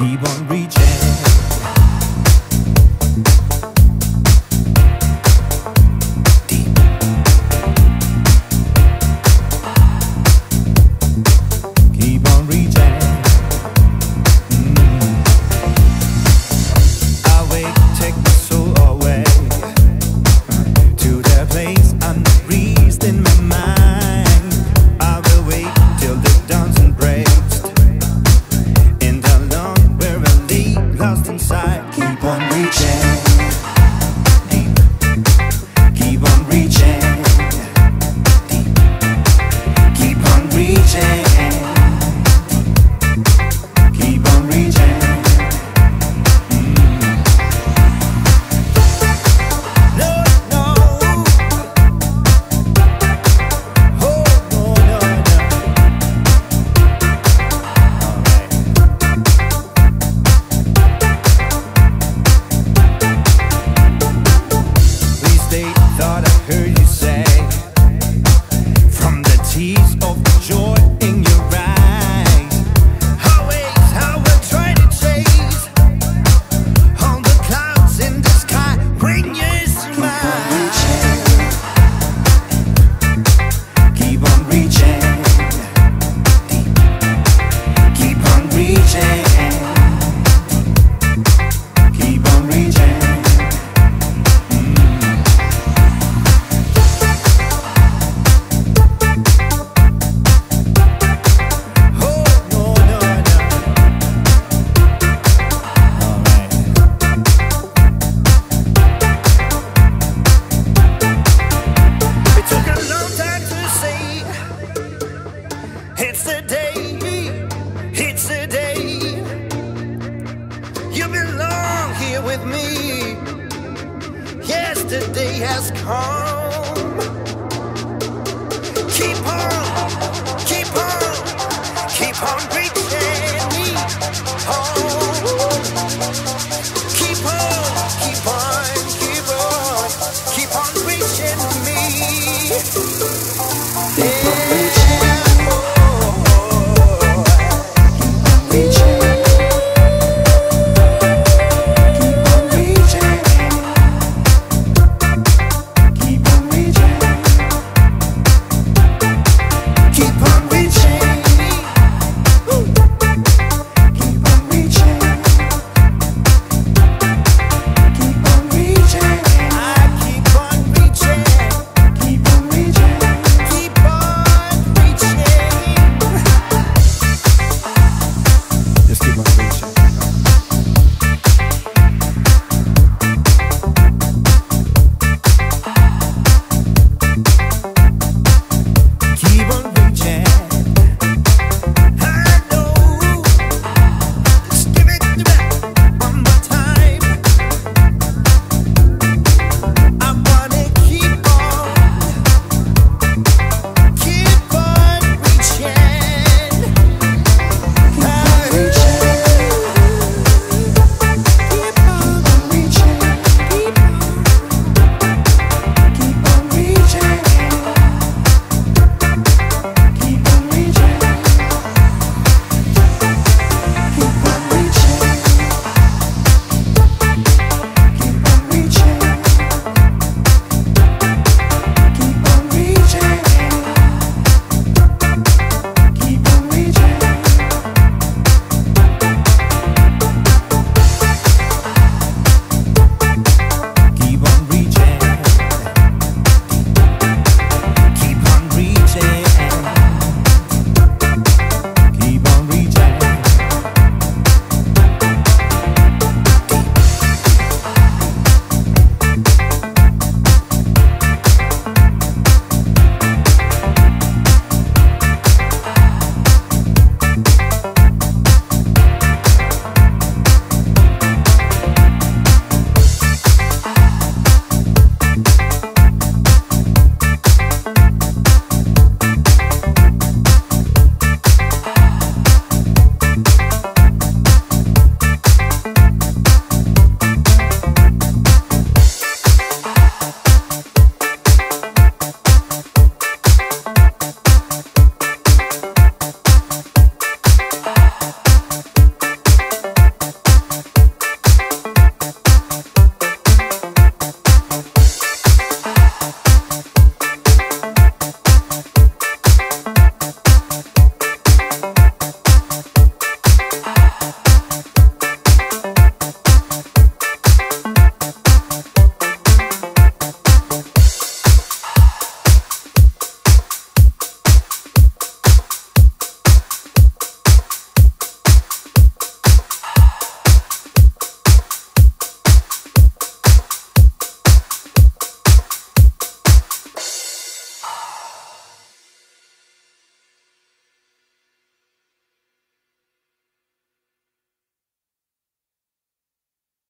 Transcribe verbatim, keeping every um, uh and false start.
keep on reaching. Deep. Keep on reaching. Mm. I'll wait, take my soul away to the place unreached in my mind. I will wait till the dawn's embraced in the lone where I lay lost inside. Keep on reaching. Deep. Keep on reaching. Deep. Keep on reaching. Keep on reaching. Thought I heard you say, from the tears of joy in your eyes, always how I try to chase all the clouds in the sky when you smile. Keep on reaching. Deep. Keep on reaching. Keep on reaching. It's the day, it's the day you belong here with me. Yesterday has come. Keep on, keep on, keep on